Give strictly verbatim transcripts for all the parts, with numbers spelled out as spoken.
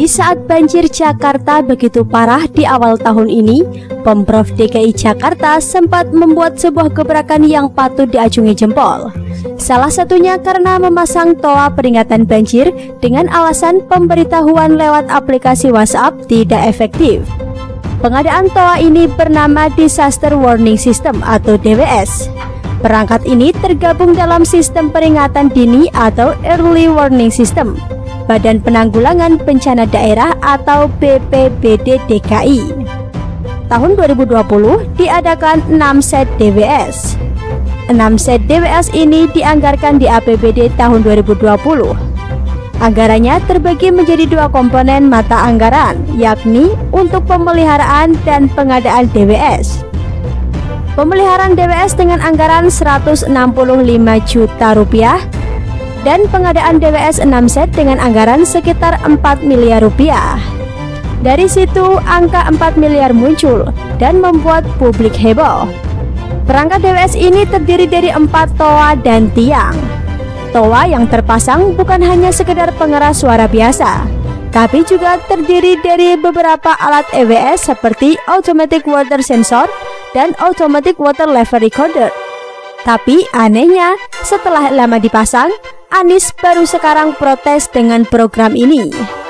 Di saat banjir Jakarta begitu parah di awal tahun ini, Pemprov D K I Jakarta sempat membuat sebuah gebrakan yang patut diacungi jempol. Salah satunya karena memasang toa peringatan banjir dengan alasan pemberitahuan lewat aplikasi WhatsApp tidak efektif. Pengadaan toa ini bernama Disaster Warning System atau D W S. Perangkat ini tergabung dalam sistem peringatan dini atau Early Warning System Badan Penanggulangan Bencana Daerah atau B P B D D K I. Tahun dua ribu dua puluh diadakan enam set D W S. enam set D W S ini dianggarkan di A P B D tahun dua ribu dua puluh. Anggarannya terbagi menjadi dua komponen mata anggaran, yakni untuk pemeliharaan dan pengadaan D W S. Pemeliharaan D W S dengan anggaran seratus enam puluh lima juta rupiah dan pengadaan D W S enam set dengan anggaran sekitar empat miliar rupiah. Dari situ angka empat miliar muncul dan membuat publik heboh. Perangkat D W S ini terdiri dari empat toa dan tiang. Toa yang terpasang bukan hanya sekedar pengeras suara biasa, tapi juga terdiri dari beberapa alat E W S seperti Automatic Water Sensor dan Automatic Water Level Recorder. Tapi anehnya, setelah lama dipasang, Anies baru sekarang protes dengan program ini.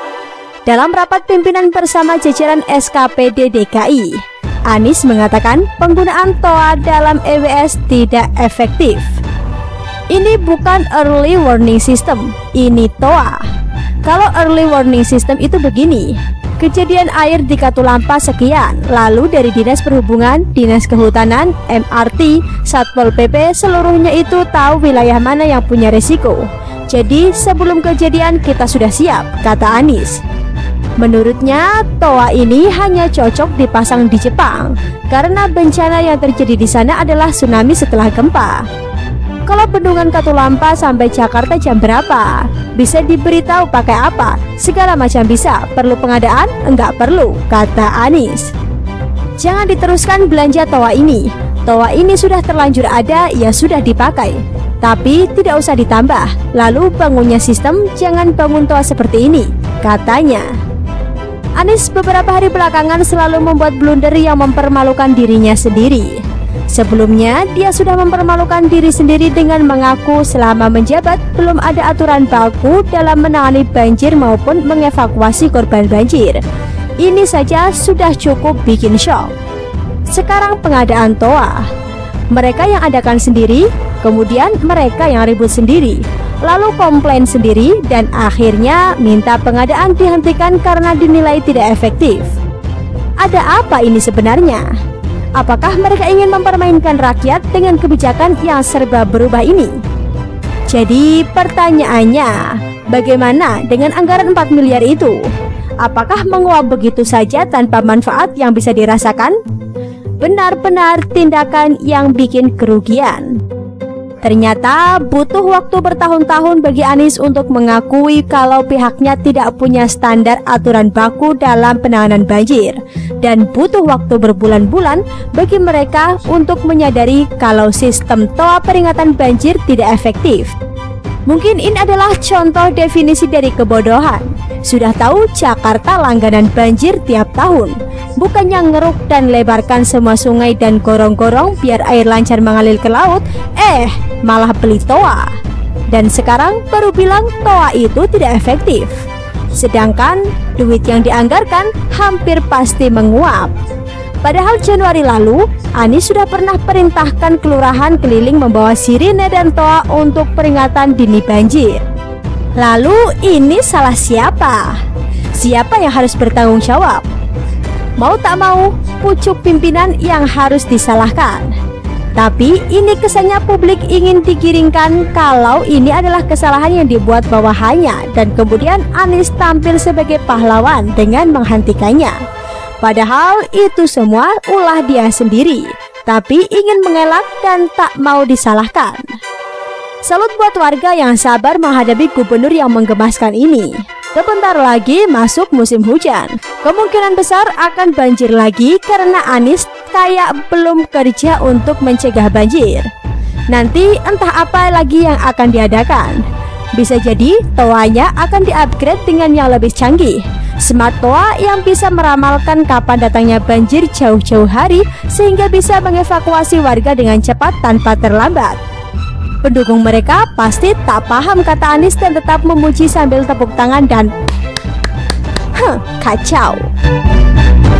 Dalam rapat pimpinan bersama jajaran S K P D D K I, Anies mengatakan penggunaan toa dalam E W S tidak efektif. Ini bukan early warning system, ini toa. Kalau early warning system itu begini, kejadian air di Katulampa sekian, lalu dari Dinas Perhubungan, Dinas Kehutanan, M R T, Satpol P P seluruhnya itu tahu wilayah mana yang punya resiko. Jadi sebelum kejadian kita sudah siap, kata Anies. Menurutnya toa ini hanya cocok dipasang di Jepang karena bencana yang terjadi di sana adalah tsunami setelah gempa. Kalau bendungan Katulampa sampai Jakarta jam berapa? Bisa diberitahu pakai apa? Segala macam bisa. Perlu pengadaan? Enggak perlu, kata Anies. Jangan diteruskan belanja toa ini. Toa ini sudah terlanjur ada, ya sudah dipakai. Tapi tidak usah ditambah. Lalu bangunnya sistem, jangan bangun toa seperti ini, katanya. Anies beberapa hari belakangan selalu membuat blunder yang mempermalukan dirinya sendiri. Sebelumnya, dia sudah mempermalukan diri sendiri dengan mengaku selama menjabat belum ada aturan baku dalam menangani banjir maupun mengevakuasi korban banjir. Ini saja sudah cukup bikin shock. Sekarang pengadaan toa. Mereka yang adakan sendiri, kemudian mereka yang ribut sendiri, lalu komplain sendiri, dan akhirnya minta pengadaan dihentikan karena dinilai tidak efektif. Ada apa ini sebenarnya? Apakah mereka ingin mempermainkan rakyat dengan kebijakan yang serba berubah ini? Jadi pertanyaannya, bagaimana dengan anggaran empat miliar itu? Apakah menguap begitu saja tanpa manfaat yang bisa dirasakan? Benar-benar tindakan yang bikin kerugian. Ternyata butuh waktu bertahun-tahun bagi Anies untuk mengakui kalau pihaknya tidak punya standar aturan baku dalam penanganan banjir, dan butuh waktu berbulan-bulan bagi mereka untuk menyadari kalau sistem toa peringatan banjir tidak efektif. Mungkin ini adalah contoh definisi dari kebodohan. Sudah tahu Jakarta langganan banjir tiap tahun, bukannya ngeruk dan lebarkan semua sungai dan gorong-gorong biar air lancar mengalir ke laut, eh malah beli toa. Dan sekarang baru bilang toa itu tidak efektif. Sedangkan duit yang dianggarkan hampir pasti menguap. Padahal Januari lalu, Anies sudah pernah perintahkan kelurahan keliling membawa sirine dan toa untuk peringatan dini banjir. Lalu ini salah siapa? Siapa yang harus bertanggung jawab? Mau tak mau, pucuk pimpinan yang harus disalahkan. Tapi ini kesannya publik ingin digiringkan kalau ini adalah kesalahan yang dibuat bawahannya, dan kemudian Anies tampil sebagai pahlawan dengan menghentikannya. Padahal itu semua ulah dia sendiri, tapi ingin mengelak dan tak mau disalahkan. Salut buat warga yang sabar menghadapi gubernur yang menggemaskan ini. Sebentar lagi masuk musim hujan, kemungkinan besar akan banjir lagi karena Anies kayak belum kerja untuk mencegah banjir. Nanti entah apa lagi yang akan diadakan. Bisa jadi toanya akan di-upgrade dengan yang lebih canggih. Smart Toa yang bisa meramalkan kapan datangnya banjir jauh-jauh hari sehingga bisa mengevakuasi warga dengan cepat tanpa terlambat. Pendukung mereka pasti tak paham kata Anies dan tetap memuji sambil tepuk tangan dan huh, kacau.